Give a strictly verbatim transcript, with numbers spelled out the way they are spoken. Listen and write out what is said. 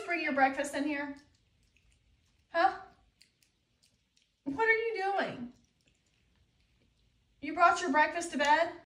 just bring your breakfast in here? Huh? What are you doing? You brought your breakfast to bed?